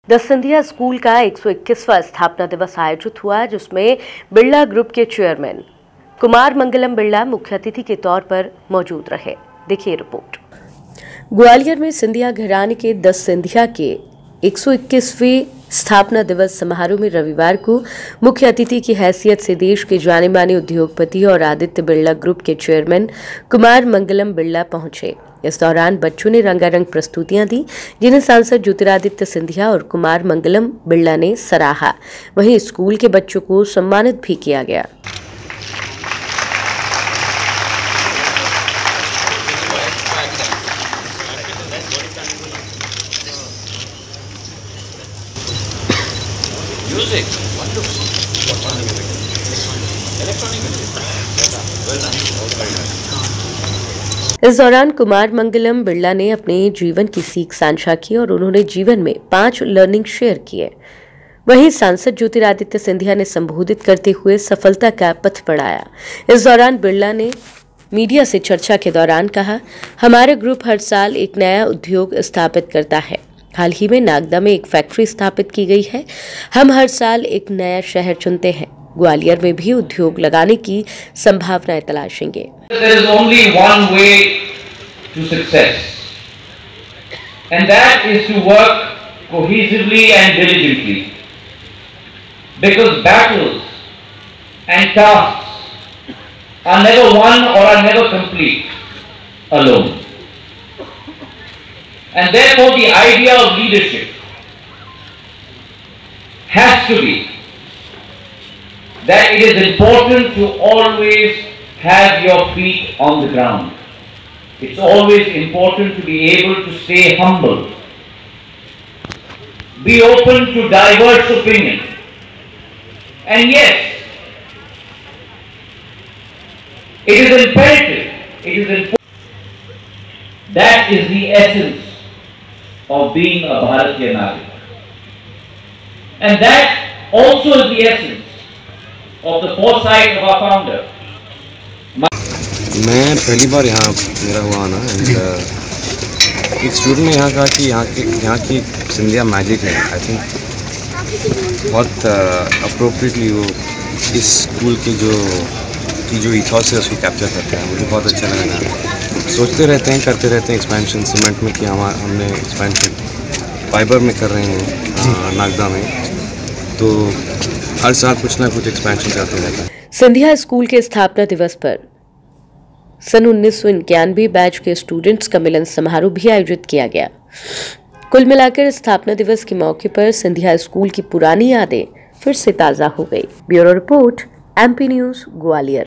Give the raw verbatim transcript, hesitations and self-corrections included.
The Scindia school का एक सौ इक्कीसवां स्थापना दिवस आयोजित हुआ, जिसमें बिरला ग्रुप के चेयरमैन कुमार मंगलम बिरला मुख्य अतिथि के तौर पर मौजूद रहे। देखिए रिपोर्ट। ग्वालियर में सिंधिया घराने के द सिंधिया के एक सौ इक्कीसवें स्थापना दिवस समारोह में रविवार को मुख्य अतिथि की हैसियत से देश के जाने माने उद्योगपति और आदित्य बिरला ग्रुप के चेयरमैन कुमार मंगलम बिरला पहुंचे। इस दौरान बच्चों ने रंगारंग प्रस्तुतियां दी, जिन्हें सांसद ज्योतिरादित्य सिंधिया और कुमार मंगलम बिरला ने सराहा। वहीं स्कूल के बच्चों को सम्मानित भी किया गया। Music, wonderful. Electronic music. Well done. इस दौरान कुमार मंगलम बिरला ने अपने जीवन की सीख साझा की और उन्होंने जीवन में पांच लर्निंग शेयर किए। वहीं सांसद ज्योतिरादित्य सिंधिया ने संबोधित करते हुए सफलता का पथ बढ़ाया। इस दौरान बिरला ने मीडिया से चर्चा के दौरान कहा, हमारे ग्रुप हर साल एक नया उद्योग स्थापित करता है। हाल ही में नागदा में एक फैक्ट्री स्थापित की गई है। हम हर साल एक नया शहर चुनते हैं। ग्वालियर में भी उद्योग लगाने की संभावनाएं तलाशेंगे। There is only one way to success, and that is to work cohesively and diligently, because battles and tasks are never won or are never complete alone. And therefore the idea of leadership has to be that it is important to always have your feet on the ground. It's always important to be able to stay humble, be open to diverse opinion, and yes, it is imperative, it is important. That is the essence of being a Bharatiya Nagrik. And that also is the essence of the foresight of our founder. मैं पहली बार यहाँ मेरा हुआ आना and एक student ने यहाँ कहा कि यहाँ के यहाँ की सिंधिया मैजिक है। आई थिंक बहुत अप्रोप्रिएटली वो इस स्कूल के जो की जो इथॉस है उसको कैप्चर करते हैं। मुझे बहुत अच्छा लगा यहाँ। सोचते रहते हैं, करते रहते हैं एक्सपेंशन सीमेंट में, कि हम हमने एक्सपेंशन फाइबर में कर रहे हैं नागदा में, तो हर साल कुछ ना कुछ एक्सपेंशन चलते रहता है। सिंधिया स्कूल के स्थापना दिवस पर सन उन्नीस सौ इक्यानवे बैच के स्टूडेंट्स का मिलन समारोह भी आयोजित किया गया। कुल मिलाकर स्थापना दिवस के मौके पर सिंधिया स्कूल की पुरानी यादें फिर से ताजा हो गई। Bureau report, MP news, Gwalior.